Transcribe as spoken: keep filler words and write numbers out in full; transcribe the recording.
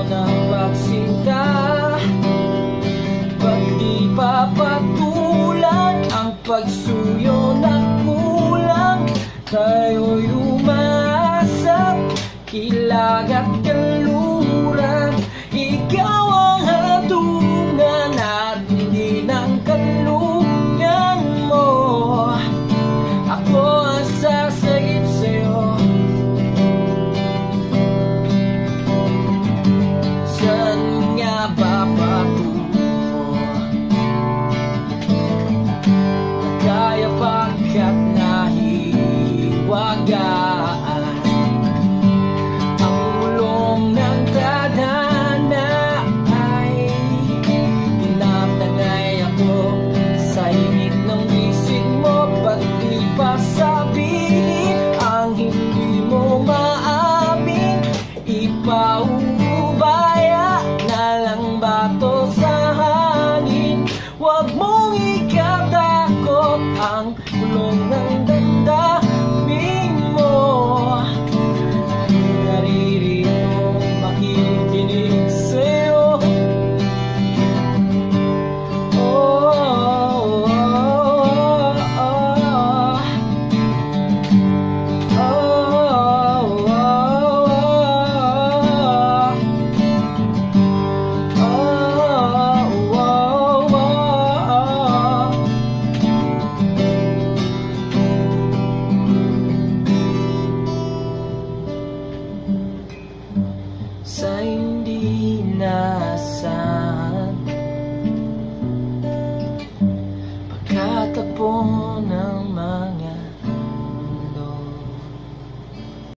na pagsinta, pag di papatulan ang pagsuyo na kulang, tayo'y umaasa, kilag at kaluran. Ikaw ang hatungan at hindi ng kalungan mo. Ako ang sasagip sa'yo. Saan nga ba patungo? Kaya pagkat nahiwagaan ang ulong ng tadhana ay tinatangay ako sa init ng bisig mo. Ba't di pa sabihin ang hindi mo maamin? Ipaubaya na lang ba to sa hangin? Huwag mong ikatakot ang ulong ng damdamin mo. Naririto makikinig sa'yo. Oh, oh, oh, oh. Sa